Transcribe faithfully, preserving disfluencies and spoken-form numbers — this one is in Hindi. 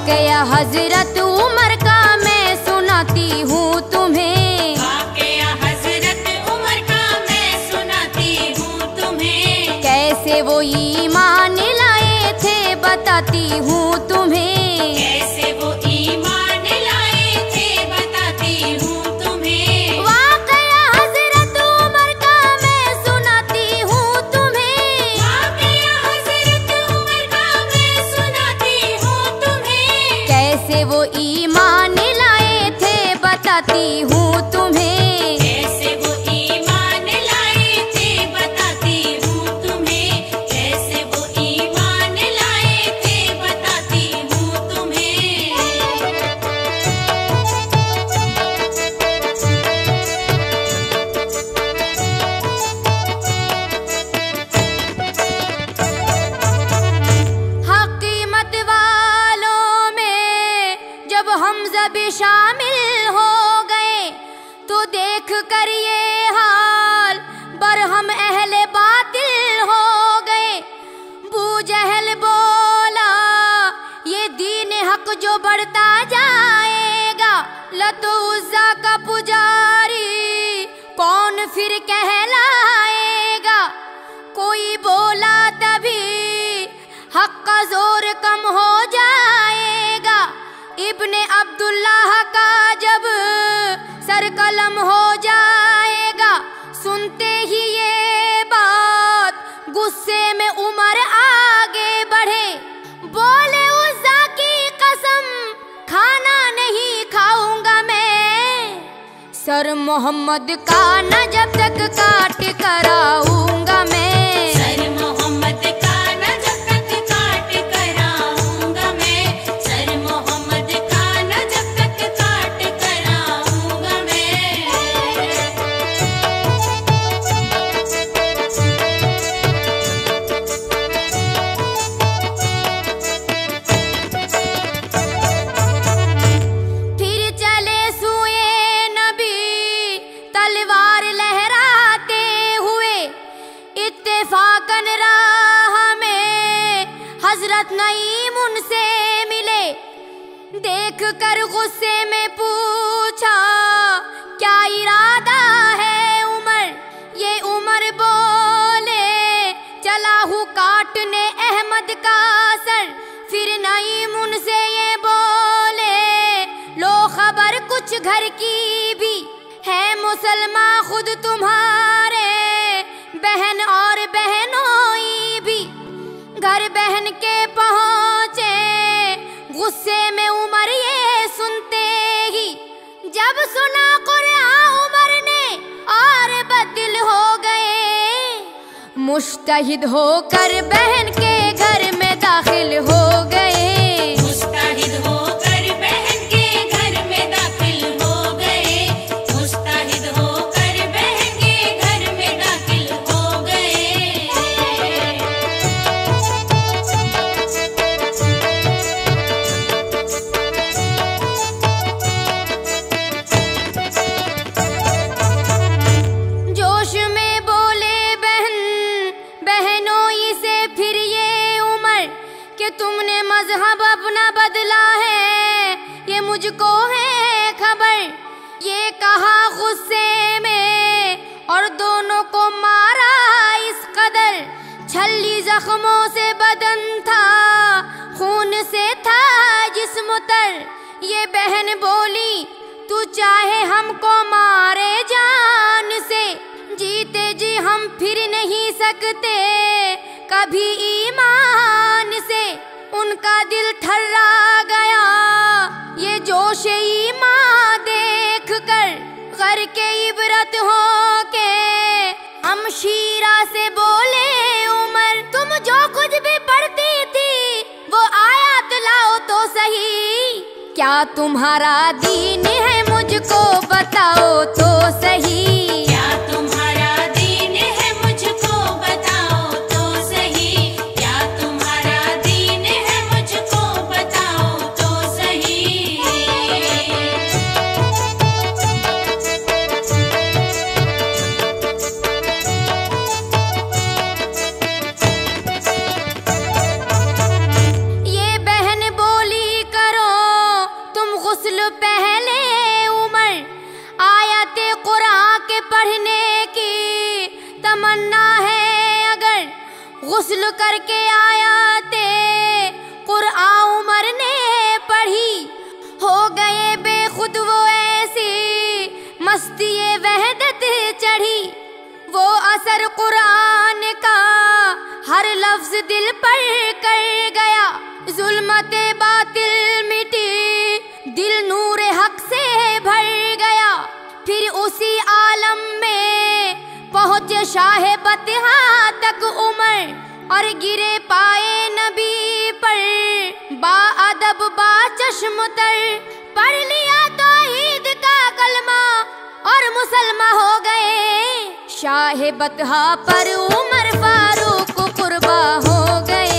वाकया हजरत उमर का मैं सुनाती हूँ तुम्हें, वाकया हजरत उमर का मैं सुनाती हूँ तुम्हें। कैसे वो ईमान लाए थे बताती हूँ तुम्हें, कैसे वो ईमान लाए थे बताती हूँ तुम्हें। वाकया हजरत उमर का मैं सुनाती हूँ तुम्हें, वाकया हजरत उमर का मैं सुनाती हूँ तुम्हें। कैसे वो ईमान लाए थे बताती हूँ तुम्हें। कैसे वो ईमान लाए थे बताती हूँ तुम्हें। कैसे वो ईमान लाए थे बताती हूँ तुम्हें। हकीमत वालों में जब हमज़ा भी शामिल हो गए तो देख कर ये हाल बरहम अहले बातिल हो गए। बू जहल बोला ये दीन हक जो बढ़ता जाएगा, लतो उज़्ज़ा का पुजारी कौन फिर कहलाएगा। कोई बोला तभी हक का जोर कम हो जाएगा, इब्ने अब्दुल्लाह का जब सर कलम हो जाएगा। सुनते ही ये बात गुस्से में उमर आगे बढ़े, बोले उज़्ज़ा की कसम खाना नहीं खाऊंगा मैं, सर मोहम्मद का न जब तक काट कराऊंगा मैं। सर मोहम्मद का न जब तक काट कराऊंगा मैं। सर मोहम्मद का न जब तक काट कराऊंगा मैं। फिर चले सुए नबी तलवार लहराते हुए, इत्तेफाकन राह में हजरत नईम उनसे मिले। देख कर गुस्से में पूछा क्या इरादा है उमर। ये उमर बोले चला हूँ काटने अहमद का सर। फिर नईम उनसे ये बोले लो खबर कुछ घर की भी है, मुसलमान खुद तुम्हारे बहन और बहनोई भी। घर बहन के पहुँचे गुस्से में उमर ये सुनते ही, जब सुना कुरान उमर ने और बदल हो गए। मुश्तहिद होकर बहन के घर में दाखिल हो गए। मुस्तहिद होकर बहन के घर में दाखिल हो गए। मुस्तहिद होकर बहन के घर में दाखिल हो गए। जोश में बोले बहन बहनोई से फिर ये उमर कि तुमने मजहब अपना बदला है, ये मुझको है खबर। ये कहा गुस्से में और दोनों को मारा इस कदर। छल्ली जख्मों से बदन था, खून से था जिस्म तर। ये बहन बोली तू चाहे हमको मारे जान से, जीते जी हम फिर नहीं सकते कभी ईमान से। उनका दिल ठर्रा गया ये जोश ईमान देख कर। घर के इबरत हो के हम शीरा से बोले उमर, तुम जो कुछ भी पढ़ती थी वो आयत लाओ तो सही। क्या तुम्हारा दीन है मुझको बताओ तो सही। क्या तुम्हारा दीन है मुझको बताओ तो सही। क्या तुम्हारा दीन है मुझको बताओ तो सही। ये बहन बोली करो गुस्ल करके आया थे कुरआन उमर ने पढ़ी, हो गए बेखुद वो ऐसी मस्ती वहदत चढ़ी। वो असर कुरान का हर लफ्ज दिल पर कर गया, जुल्मते बातिल मिटी दिल नूर हक से भर गया। फिर उसी आलम में पहुँचे शाह बतहा तक उमर, और गिरे पाए नबी पर बा अदब बा चश्म तर। पढ़ लिया तौहीद का कलमा और मुसलमान हो गए, शाह बतहा पर उमर फारूक कुर्बा हो गए।